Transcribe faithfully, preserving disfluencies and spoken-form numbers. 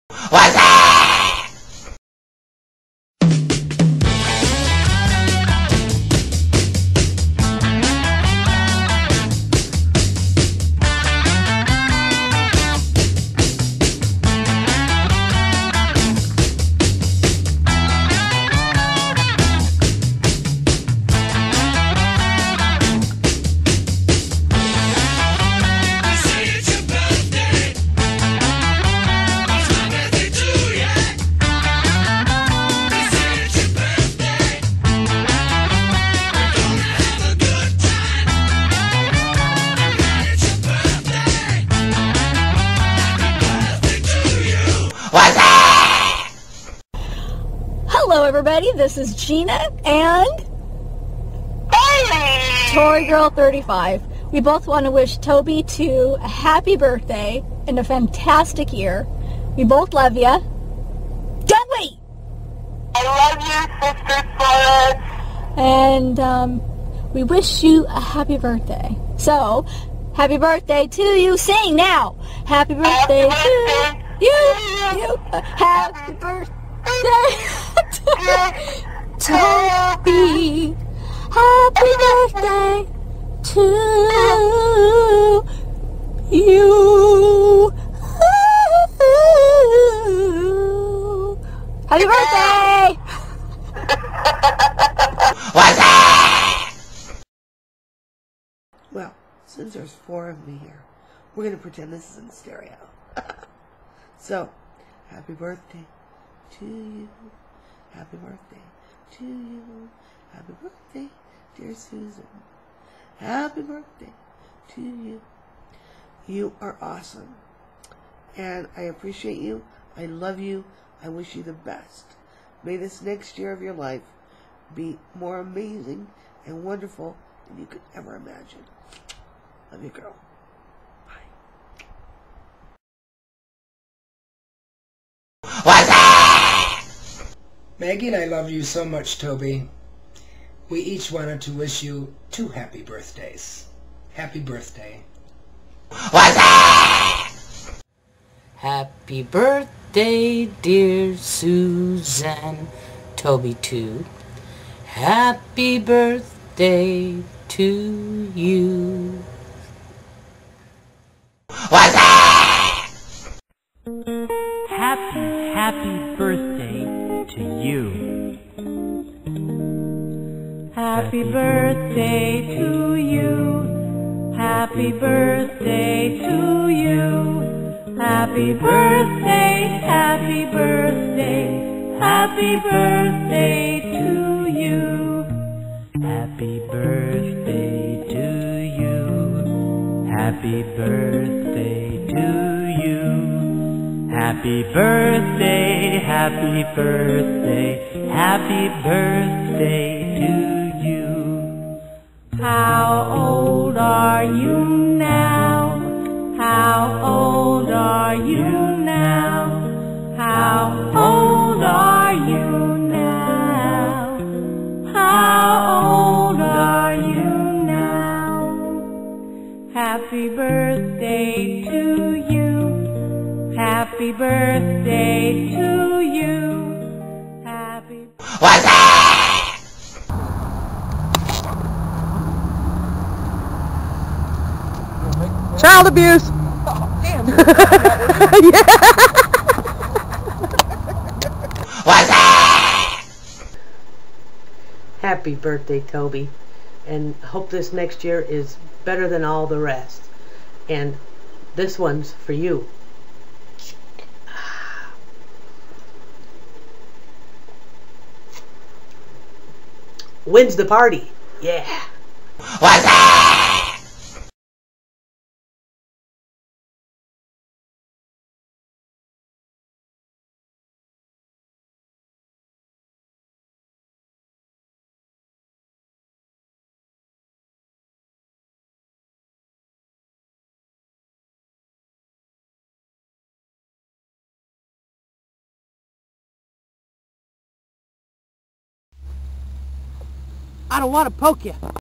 What's that? What's that? Hello everybody, this is Gina and Tory Girl thirty-five. We both want to wish Tobie two a happy birthday and a fantastic year. We both love ya. Don't wait! I love you, Sister Florence. And um, we wish you a happy birthday. So, happy birthday to you. Sing now. Happy birthday, Happy to birthday you. You. Uh, happy birthday to Tobie. Happy birthday to you. Happy birthday! What's that? Well, since there's four of me here, we're going to pretend this is in stereo. So, happy birthday to you. Happy birthday to you. Happy birthday, dear Susan. Happy birthday to you. You are awesome. And I appreciate you. I love you. I wish you the best. May this next year of your life be more amazing and wonderful than you could ever imagine. Love you, girl. Bye. What's that? Maggie and I love you so much, Tobie. We each wanted to wish you two happy birthdays. Happy birthday. What's that? Happy birthday, dear Susan, Tobie two. Happy birthday to you. What's that? Happy, happy birthday to you. Happy birthday to you. Happy birthday to you. Happy birthday, happy birthday, happy birthday to you. Happy birthday to you. Happy birthday to you. Happy birthday, happy birthday, happy birthday to you. How old are you now? How old are you now? How old are you now? How old are you now? Happy birthday to you. Happy birthday to you. Happy What's that? Child abuse! What's that? Happy birthday, Tobie, and hope this next year is better than all the rest. And this one's for you. Wins the party. Yeah. What's that? I don't want to poke you.